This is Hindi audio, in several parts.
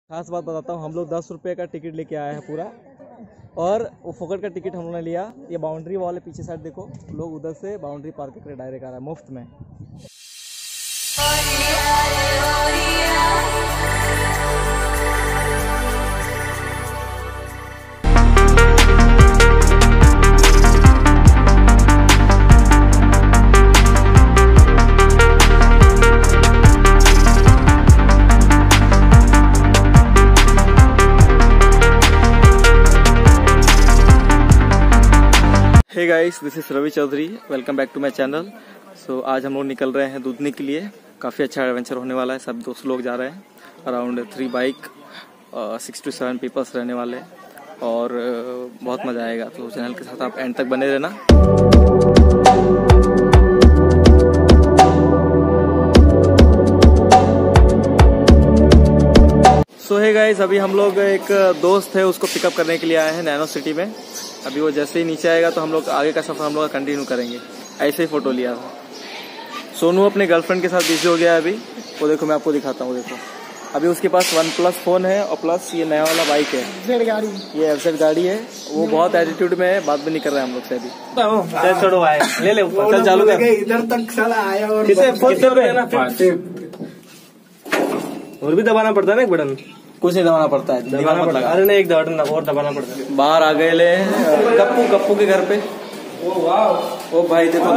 खास बात बताता हूँ, हम लोग 10 रुपये का टिकट लेके आए हैं पूरा, और वो फोकट का टिकट हम लोगों ने लिया। ये बाउंड्री वाले पीछे साइड देखो, लोग उधर से बाउंड्री पार करके डायरेक्ट आ रहा है मुफ्त में। Hey guys, this is Ravi Chaudhary, welcome back to my channel. So आज हम लोग निकल रहे हैं दूधनी के लिए। काफ़ी अच्छा एडवेंचर होने वाला है। सब दोस्त लोग जा रहे हैं, अराउंड 3 बाइक 6 to 7 पीपल्स रहने वाले हैं, और बहुत मज़ा आएगा। तो चैनल के साथ आप एंड तक बने रहना। सो हे गाइस, अभी हम लोग एक दोस्त है उसको पिकअप करने के लिए आए हैं नैनो सिटी में। अभी वो जैसे ही नीचे आएगा तो हम लोग आगे का सफर हम लोग कंटिन्यू करेंगे। ऐसे ही फोटो लिया था। सोनू अपने गर्लफ्रेंड के साथ बिजी हो गया है अभी। वो देखो, मैं आपको दिखाता हूँ। देखो, अभी उसके पास OnePlus फोन है, और प्लस ये नया वाला बाइक है, ये FZ गाड़ी है। वो बहुत एटीट्यूड में है, बात भी नहीं कर रहा है हम लोग से अभी। छोड़ो भाई, ले ले चल, चालू कर। इधर तक साला आया और और भी दबाना पड़ता है ना एक बटन। कुछ नहीं दबाना पड़ता है, दबाना पड़ता है। अरे नहीं, एक बटन और दबाना पड़ता है। बाहर आ गए ले गप्पू के घर पे। ओ भाई देखो,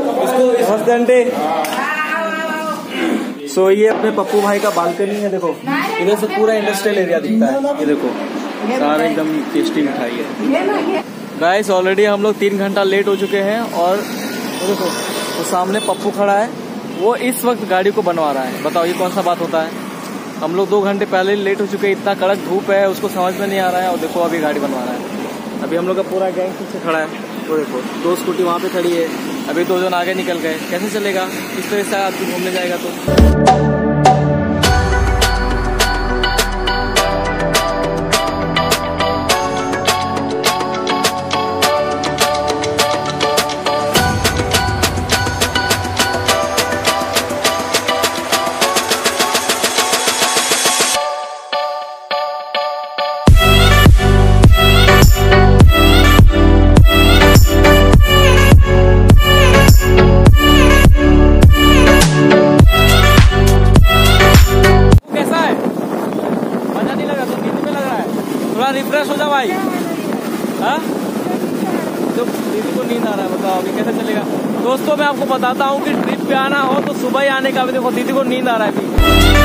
सो ये अपने पप्पू भाई का बालकनी है। देखो, इधर से पूरा इंडस्ट्रियल एरिया दिखता है। ये देखो, सारा एकदम टेस्टी मिठाई है। गाइस, ऑलरेडी हम लोग 3 घंटा लेट हो चुके हैं, और देखो वो सामने पप्पू खड़ा है, वो इस वक्त गाड़ी को बनवा रहा है। बताओ ये कौन सा बात होता है। हम लोग 2 घंटे पहले लेट हो चुके हैं, इतना कड़क धूप है, उसको समझ में नहीं आ रहा है। और देखो अभी गाड़ी बनवा रहा है। अभी हम लोग का पूरा गैंग पीछे खड़ा है। तो देखो 2 स्कूटी वहाँ पे खड़ी है, अभी 2 जन आगे निकल गए। कैसे चलेगा इस तरह से आदमी घूमने जाएगा तो। रिफ्रेश हो जा भाई। हाँ, तो दीदी को नींद आ रहा है। बताओ अभी कैसे चलेगा। दोस्तों, मैं आपको बताता हूँ कि ट्रिप पे आना हो तो सुबह ही आने का। भी देखो, दीदी को नींद आ रहा है अभी।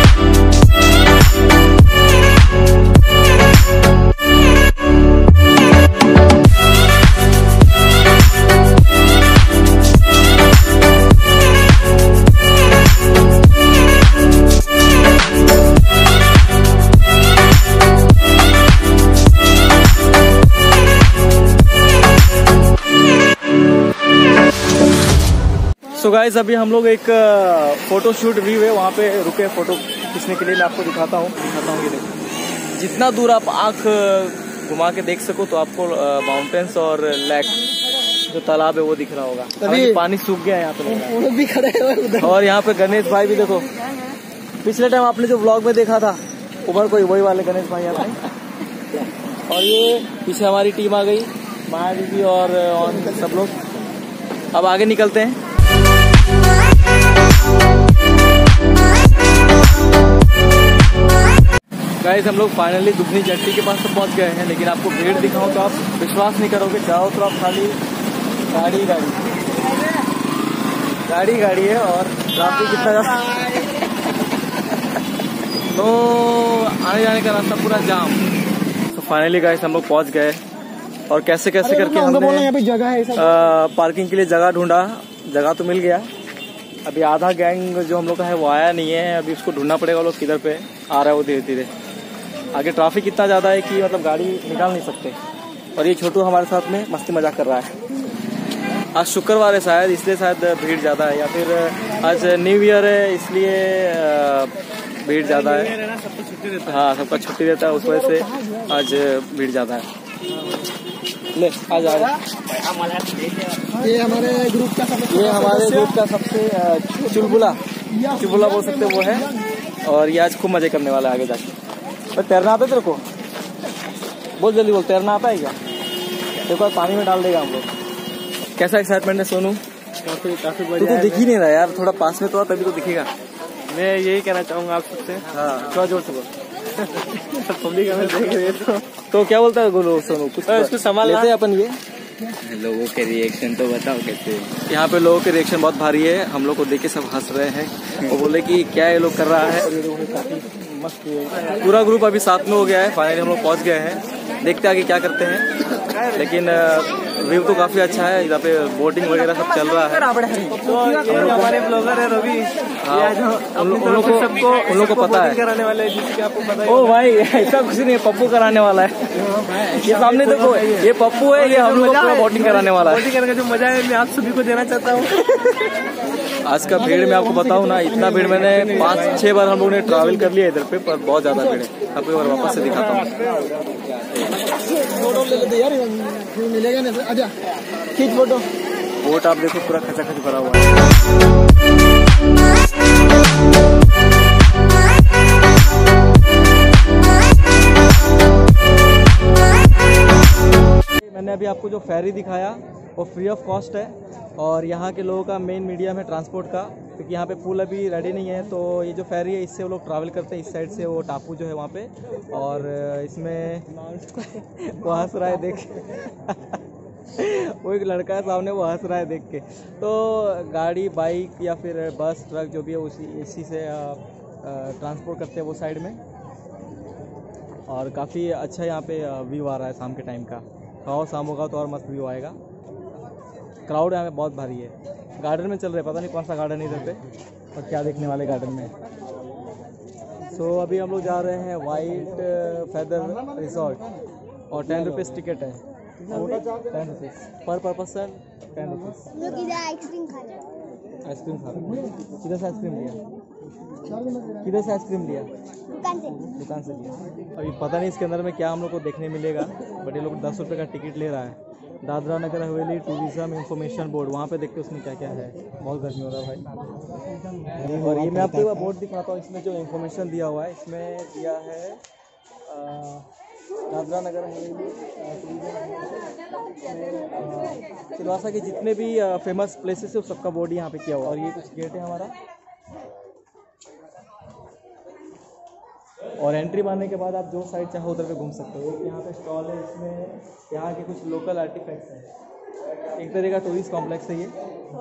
सो गाइस, अभी हम लोग एक फोटो शूट व्यू है, वहाँ पे रुके फोटो खींचने के लिए। मैं आपको दिखाता हूँ। ये देखो, जितना दूर आप आँख घुमा के देख सको तो आपको माउंटेन्स और लेक, जो तालाब है वो दिख रहा होगा। अभी पानी सूख गया है यहाँ पे, वो भी खड़े हैं। और यहाँ पे गणेश भाई भी देखो, पिछले टाइम आपने जो व्लॉग में देखा था उधर कोई वही वाले गणेश भाई यहाँ पे। और ये पीछे हमारी टीम आ गई, माया दीदी और सब लोग। अब आगे निकलते हैं। गाइस, हम लोग फाइनली दुधनी जेट्टी के पास तो पहुंच गए हैं, लेकिन आपको भीड़ दिखाऊं तो आप विश्वास नहीं करोगे। चारों तरफ खाली गाड़ी है, और ट्रैफिक कितना ज्यादा। तो आने जाने का रास्ता पूरा जाम। तो फाइनली गाइस हम लोग पहुंच गए, और कैसे करके हमने जगह है पार्किंग के लिए जगह ढूंढा। जगह तो मिल गया। अभी आधा गैंग जो हम लोग का है वो आया नहीं है। अभी उसको ढूंढना पड़ेगा, वो लोग किधर पे आ रहा है वो धीरे धीरे। आगे ट्रैफिक इतना ज़्यादा है कि मतलब गाड़ी निकाल नहीं सकते। और ये छोटू हमारे साथ में मस्ती मजाक कर रहा है। आज शुक्रवार है शायद, इसलिए शायद भीड़ ज़्यादा है, या फिर आज न्यू ईयर है इसलिए भीड़ ज़्यादा है। हाँ, सबका छुट्टी रहता है, उस वजह से आज भीड़ ज़्यादा है। ले आ जाओ। ये हमारे ग्रुप का सबसे चुलबुला बोल सकते वो है। और ये आज खूब मजे करने वाला है आगे जाके। तो तैरना आता है तेरे को? बहुत जल्दी बोल, तैरना आता है क्या? एक बार पानी में डाल देगा हम लोग। कैसा एक्साइटमेंट है सोनू? काफी तू तो दिख ही नहीं रहा यार, थोड़ा पास में तो आ तभी तो दिखेगा। मैं यही कहना चाहूंगा आप सबसे। हाँ, थोड़ा जोर से बोल। पब्लिक हमें देख रही है तो क्या बोलता है गोलू सोनू? कुछ इसको संभाल लेते हैं अपन ये। लोगों के रिएक्शन तो बताओ कैसे? यहाँ पे लोगों के रिएक्शन बहुत भारी है, हम लोग को देख के सब हंस रहे हैं और बोले कि क्या ये लोग कर रहा है। पूरा ग्रुप अभी साथ में हो गया है, फाइनली हम लोग पहुँच गए हैं। देखते आगे क्या करते हैं, लेकिन व्यू तो काफी अच्छा है। इधर पे बोटिंग वगैरह सब चल रहा है। तो हमारे ब्लॉगर है रवि, उन लोगों को पता है कराने वाले, जिसके आपको पता है। ओ भाई ऐसा कुछ नहीं है, पप्पू कराने वाला है। ये सामने देखो, ये पप्पू है, ये हम लोग को बोटिंग कराने वाला है। बोटिंग करने का जो मजा है मैं आप सभी को देना चाहता हूँ। आज का भीड़ में आपको बताऊं ना, इतना भीड़ मैंने 5-6 बार हम लोगों ने ट्रैवल कर लिया इधर पे, पर बहुत ज्यादा भीड़ है। आपको एक बार वापस से दिखाता हूँ। फोटो ले लेते यार, मिलेगा ना? आजा खींच फोटो। बोट आप देखो पूरा खचाखच भरा हुआ है। मैंने अभी आपको जो फेरी दिखाया वो फ्री ऑफ कॉस्ट है, और यहाँ के लोगों का मेन मीडियम है ट्रांसपोर्ट का, क्योंकि यहाँ पे पुल अभी रेडी नहीं है। तो ये जो फेरी है इससे वो लोग ट्रैवल करते हैं इस साइड से, वो टापू जो है वहाँ पे। और इसमें वो हंस रहा है देख वो एक लड़का है सामने, वो हंस रहा है देख के। तो गाड़ी, बाइक या फिर बस, ट्रक जो भी है इसी से ट्रांसपोर्ट करते हैं वो साइड में। और काफ़ी अच्छा यहाँ पे व्यू आ रहा है शाम के टाइम का। खाओ शाम होगा तो और मस्त व्यू आएगा। क्राउड यहाँ पे बहुत भारी है। गार्डन में चल रहे, पता नहीं कौन सा गार्डन है इधर पे और क्या देखने वाले गार्डन में। सो अभी हम लोग जा रहे हैं वाइट फेदर रिसोर्ट, और 10 रुपीज़ टिकट है। 10 रुपीज़ पर पर्सन, 10 रुपीज़। लोग इधर आइसक्रीम खा रहे हैं। आइसक्रीम खा रहे हैं। किधर से आइसक्रीम लिया? किधर से आइसक्रीम लिया? दुकान से लिया। अभी पता नहीं इसके अंदर में क्या हम लोग को देखने मिलेगा, बट ये लोग 10 रुपये का टिकट ले रहा है। Dadra Nagar Haveli tourism information board, वहाँ पे देखते उसमें क्या क्या है। बहुत गर्मी हो रहा है भाई। और ये मैं आपको एक बार बोर्ड दिखाता हूँ, इसमें जो इंफॉर्मेशन दिया हुआ है, इसमें दिया है दादरा नगर हवेली सिलवासा के जितने भी फेमस प्लेसेस है सबका बोर्ड यहाँ पे किया हुआ। और ये कुछ गेट है हमारा, और एंट्री मारने के बाद आप जो साइड चाहो उधर पे घूम सकते हो। एक यहाँ पे स्टॉल है, इसमें यहाँ के कुछ लोकल आर्टिफैक्ट्स हैं। एक तरह का टूरिस्ट कॉम्प्लेक्स है ये।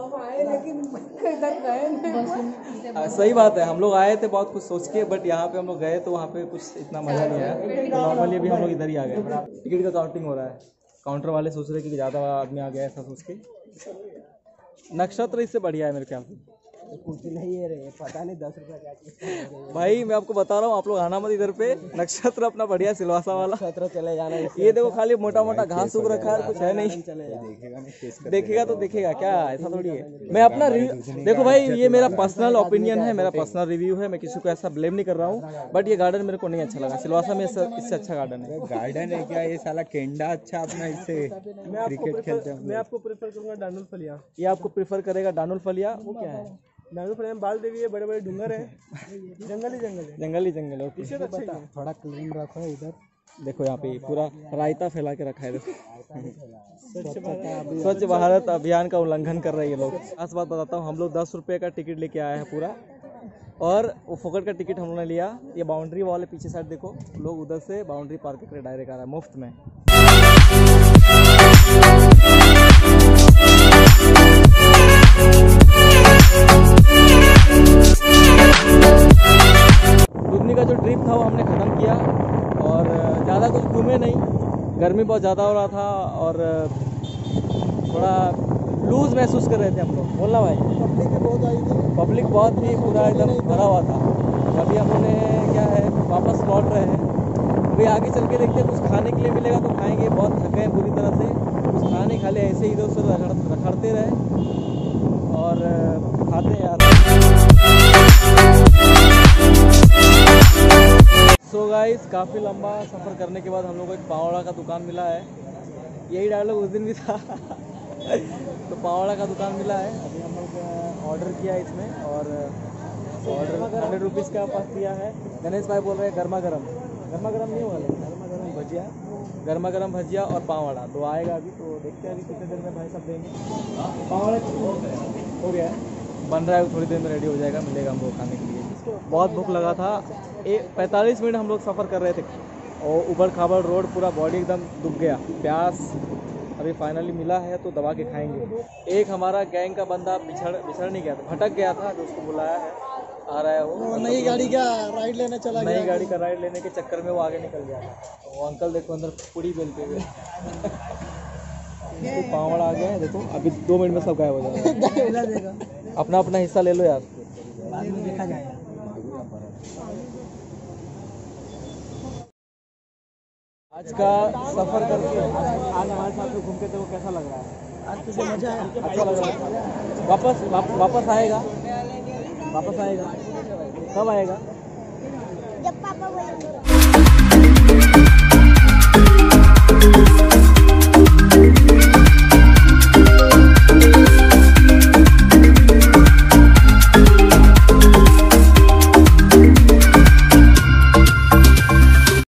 सही बात है, हम लोग आए थे बहुत कुछ सोच के, बट यहाँ पे हम लोग गए तो वहाँ पे कुछ इतना मज़ा नहीं आया। तो नॉर्मली अभी हम लोग इधर ही आ गए। टिकट का काउंटिंग हो रहा है, काउंटर वाले सोच रहे कि ज़्यादा आदमी आ गया ऐसा सोच के। नक्षत्र इससे बढ़िया है मेरे ख्याल से। कुछ नहीं है रे, पता नहीं 10 रुपया क्या भाई मैं आपको बता रहा हूँ, आप लोग आना मत इधर पे। नक्षत्र अपना बढ़िया सिलवासा वाला नक्षत्र चले जाना। ये देखो खाली मोटा मोटा घास उग रखा है, कुछ है नहीं। देखेगा तो देखेगा क्या, ऐसा थोड़ी है। मैं अपना देखो भाई, ये मेरा पर्सनल ओपिनियन है, मेरा पर्सनल रिव्यू है। मैं किसी को ऐसा ब्लेम नहीं कर रहा हूँ, बट ये गार्डन मेरे को नहीं अच्छा लगा। सिलवासा में इससे अच्छा गार्डन है। गार्डन है क्या ये साला केंडा अच्छा अपना, इससे क्रिकेट खेलते हैं। मैं आपको प्रेफर करूंगा डानुल फलिया। ये आपको प्रेफर करेगा डानुल फलिया। वो क्या है? डानुल फलिया में बाल देवी है, बड़े बड़े डूंगर है, जंगल ही जंगल है। पीछे तो थोड़ा क्लीन रखो इधर। देखो यहाँ पे पूरा रायता फैला के रखा है। स्वच्छ भारत अभियान का उल्लंघन कर रहे हैं ये लोग। खास बात बताता हूँ, हम लोग 10 रुपये का टिकट लेके आए हैं पूरा, और वो फोकट का टिकट हम लोगों ने लिया। ये बाउंड्री वाले पीछे साइड देखो, लोग उधर से बाउंड्री पार करके डायरेक्ट आ रहा है मुफ्त में। दुधनी का जो ट्रिप था वो हमने ख़त्म किया, और ज़्यादा कुछ घूमे नहीं। गर्मी बहुत ज़्यादा हो रहा था और थोड़ा लूज महसूस कर रहे थे हम लोग। बोलना भाई, पब्लिक बहुत थी, पूरा एकदम भरा हुआ था। अभी हम लोगों ने क्या है, वापस लौट रहे हैं। अभी आगे चल के देखते हैं, कुछ खाने के लिए मिलेगा तो खाएंगे। बहुत थके हैं पूरी तरह से, कुछ खाने खा ले, ऐसे ही इधर उधर रखड़ते रहे और खाते हैं यार। सो गाइस, काफ़ी लंबा सफ़र करने के बाद हम लोग को एक पावड़ा का दुकान मिला है। यही डायलॉग उस दिन भी था तो पावड़ा का दुकान मिला है। अभी हम लोग ऑर्डर किया है इसमें, और ऑर्डर 100 रुपीज़ का पास किया है। गणेश भाई बोल रहे हैं गर्मा गर्म। गर्मा गर्म नहीं होगा, गर्मा गर्म भजिया और पाव वड़ा 2 आएगा अभी। तो देखते हैं अभी कितने देर में भाई सब देंगे। पाव वड़ा हो गया है, बन रहा है, थोड़ी देर में रेडी हो जाएगा, मिलेगा हमको खाने के लिए। बहुत भूख लगा था, 45 मिनट हम लोग सफ़र कर रहे थे और ऊबड़ खाबड़ रोड, पूरा बॉडी एकदम दुख गया, प्यास। अभी फाइनली मिला है तो दबा के खाएंगे। एक हमारा गैंग का बंदा बिछड़ नहीं गया था, भटक गया था, जो उसको बुलाया है आ रहा है वो नई गाड़ी का राइड लेने चला गया। नई गाड़ी का राइड लेने के चक्कर में वो आगे निकल गया था। वो अंकल देखो अंदर पूरी बेलते हुए। पाव वड़ा आ गया है, देखो अभी 2 मिनट में सब गायब हो जाएगा। अपना अपना हिस्सा ले लो यार, बाद में देखा जाएगा। आज का सफर करके आज हमारे साथ में घूमते थे, वो कैसा लग रहा है? आज तुझे मजा आया? अच्छा लग रहा है। वापस आएगा, वापस आएगा, कब आएगा?